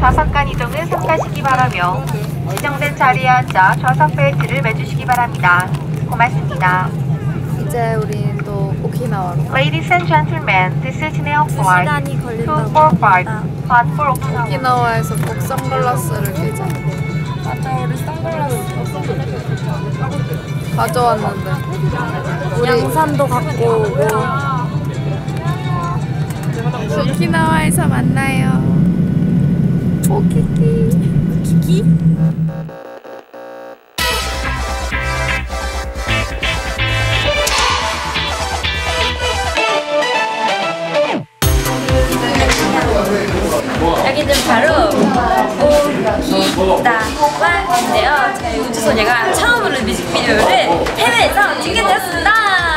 좌석간 이동은 삼가시기 바라며 지정된 자리에 앉아 좌석 벨트를 매주시기 바랍니다. 고맙습니다. 이제 우린 또 오키나와로. Ladies and gentlemen, this is Neo Flight 245 for Okinawa. 오키나와에서 꼭 선글라스를 끼자. 맞아, 우리 선글라스 가져왔는데. 우리 양산도 갖고 오고. 오키나와에서 만나요. 오키키. 키키? 여기는 바로 오키나와인데요. 저희 우주소녀가 처음으로 뮤직비디오를 해외에서 찍게 되었습니다.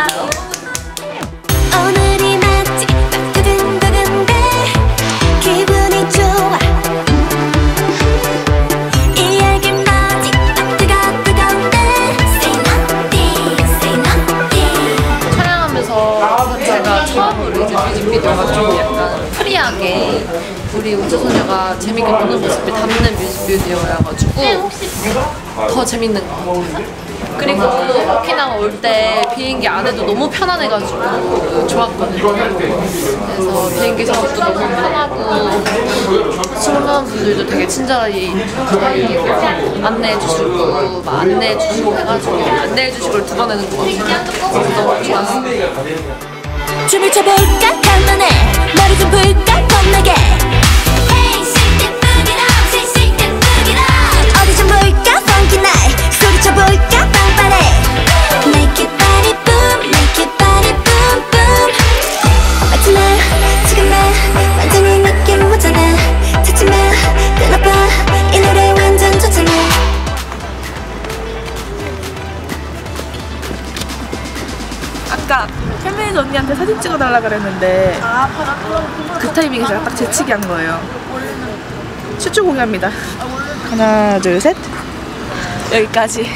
오늘이 맞지 막 두근두근데 기분이 좋아 이 열기 뭐지 막 뜨거운데 Say nothing, say nothing. 촬영하면서 제가 처음으로 이제 뮤직비디오가 좀 약간 프리하게 우리 우주소녀가 재밌게 노는 모습을 담는 뮤직비디오여가지고 더 재밌는 것 같아요. 그리고 오키나와 올 때 비행기 안에도 너무 편안해가지고 좋았거든요. 그래서 비행기 작업도 너무 편하고 승무원분들도 되게 친절하게 안내해주시고 막 안내해주시고 해가지고 안내해주시고 2번 해는 것 같아요. 너무 좋았어요. 춤을 춰볼까 간만에 머리 좀 풀까 겁나게 Hey shake that booty up shake shake that booty up 어디 좀 볼까 funky night 소리쳐볼까 빵빠레 Make it body boom make it body boom boom 마치 나 지금 나 완전히 느낌 오잖아 찾지마 끊어봐 이 노래 완전 좋잖아 아까 팬메이저 언니한테 사진 찍어달라 그랬는데 그 타이밍에 제가 딱 재치기 한 거예요. 슈츠 공개합니다. 하나 둘 셋 여기까지.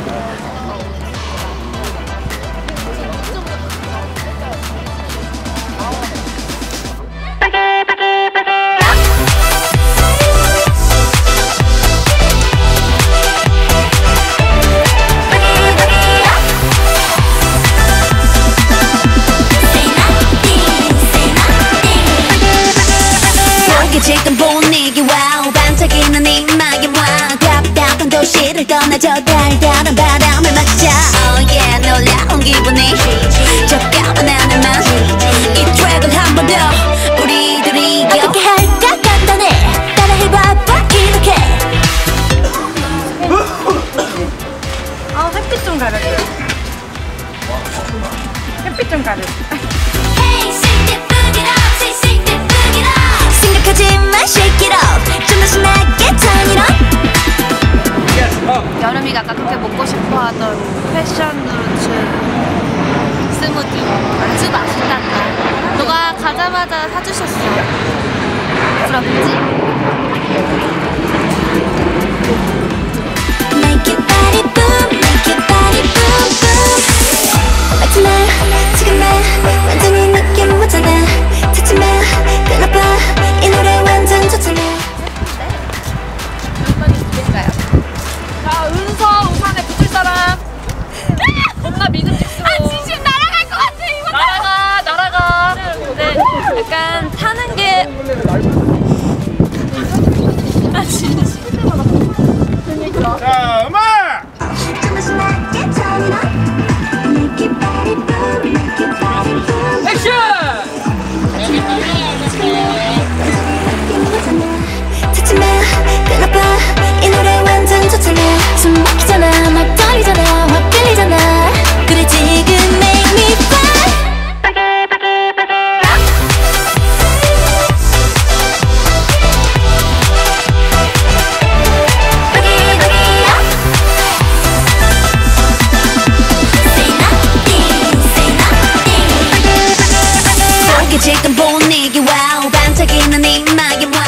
지금 분위기 와우 반짝이는 이마에 와 답답한 도시를 떠나저 달달한 바람을 맞자 Oh yeah 놀라운 기분이 적감한 하늘만 이 트랙을 한 번 더 우리들이 어떻게 할까 간단해 따라해봐봐 이렇게 햇빛 좀 가려줘요. 햇빛 좀 가려줘. Hey shake that booty up shake shake that booty up 생각하지마 shake it up 좀 더 신나게 turn it up 여름이가 아까 그렇게 먹고 싶어하던 패션 루츠 스무디 아주 맛있단다. 누가 가자마자 사주셨어. 부럽지? Make it body boom make it body boom boom 마치 나 지금 나 완전히 느낌 오잖아 찾지마 끊어봐 이 노래 완전 좋잖아 자, 은서 우산에 붙을 사람. 겁나 믿음 찍고. 진심 날아갈 것 같아 이거. 날아가. 네, 약간 타는 게 자, 음악! 좀 더 신나게 turn it up Make it body boom make it body boom 찾지마 끊어봐 이 노래 완전 좋잖아 숨 막히잖아 막 떨리잖아 확 끌리잖아 그래 지금 make me fly 지금 분위기 와우 반짝이는 이마에 와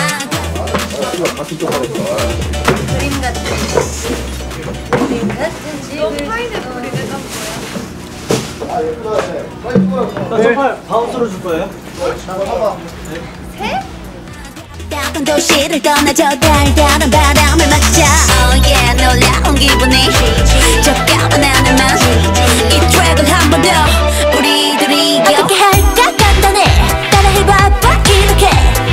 그림 같은 집을 정말 바운스로 줄 거예요? down 어떤 도시를 떠나저 달달한 바람을 맞자 Oh yeah 놀라운 기분이 적감한 하늘만 이 트랙을 한 번 더 우리들이 어떻게 할까 간단해 따라해봐봐 이렇게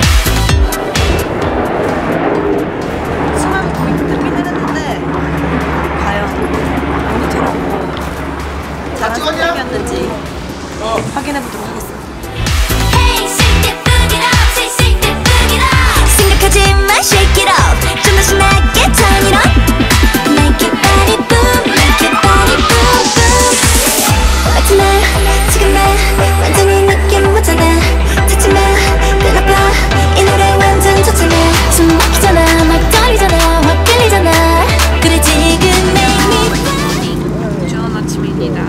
수많은 돈이 들긴 했는데 과연 모니터라고 잘한 선택이었는지 확인해보도록 하겠습니다. Hey shake that booty up shake that booty up 생각하지 마 shake it up 좀 더 신나게 turn it up Make your body boom make your body boom boom 마지막 지금 나 완전히 느낌 못 잡아 찾지마 끊어봐 이 노래 완전 좋잖아 숨 막히잖아 막 떨리잖아 확 끌리잖아 그래 지금 make me 좋은 아침입니다.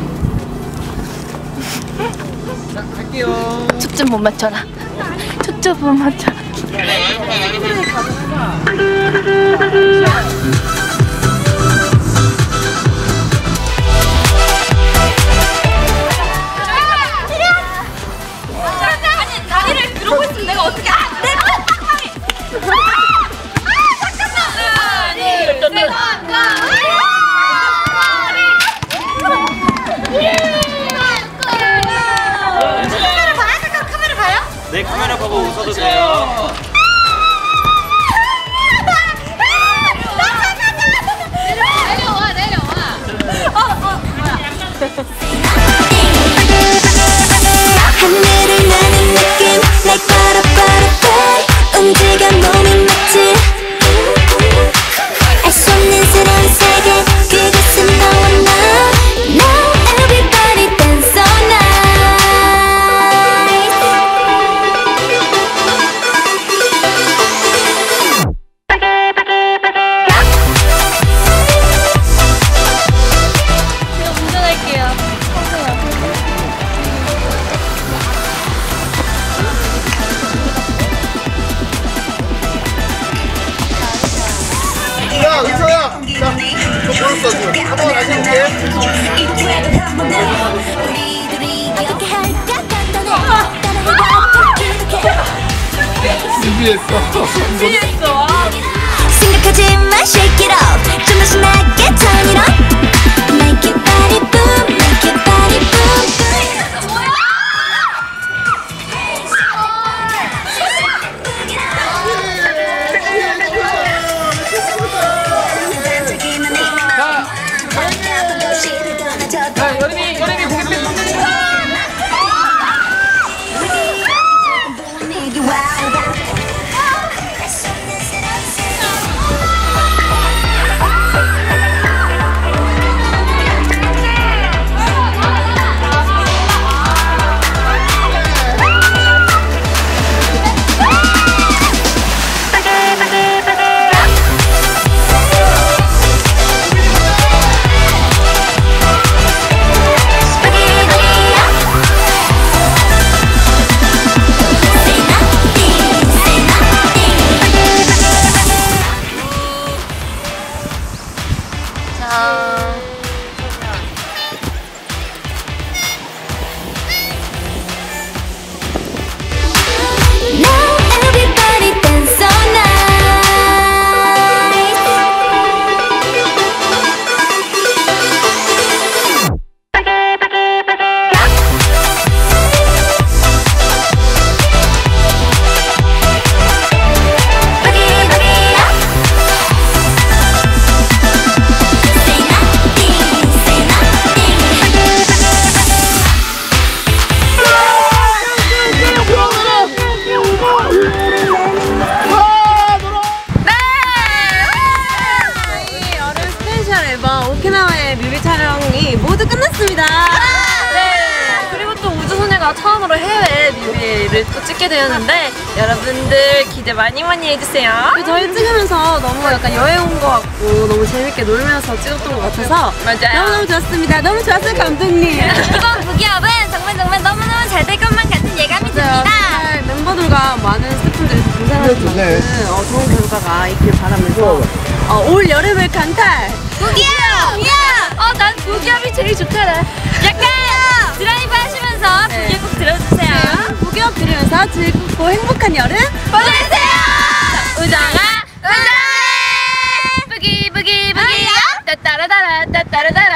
초점 못 맞춰라. 초점 못 맞춰라. 아니 다리를 그러고 있으면 내가 어떻게 내가 네, 카메라 보고 웃어도 돼요. 하늘을 나는 느낌 like butterfly 움직여 몸이 마치 알 수 없는 새로운 세계 그곳은 너와 나 Now everybody dance all night 제가 운전할게요. 야, 의서야. 자, 저 보였어 지금. 한번 다시 볼게. 어떻게 할까 간단해 따라해봐 이렇게 준비했어. 생각하지 마 shake it up 좀 더 신나게 turn it up Make your body boom make your body boom 여름이 고개 펴. Now everybody dance all 저희 여름 스페셜 앨범 오키나와의 뮤비 촬영이 모두 끝났습니다. 네. 그리고 또 우주소녀가 처음으로 해외 뮤비를 또 찍게 되었는데 여러분들 기대 많이 해주세요. 저희 찍으면서 너무 약간 여행 온 것 같고 너무 재밌게 놀면서 찍었던 것 같아서 맞아요. 너무너무 좋았습니다. 너무 좋았어요 감독님. 이번 부기업은 정말 너무너무 잘 될 것만 같은 예감이 듭니다. 정말 멤버들과 많은 스태프분들이 고생하는 만큼 좋은 결과가 있길 바라면서 올 여름을 강탈! 부기업! 난 부기업이 제일 좋더라. 약간 드라이브 하시면서 부기업 꼭 들어주세요. 부기업 들으면서 즐겁고 행복한 여름 보내세요! 부기 부기야 따따라따라 따따라따라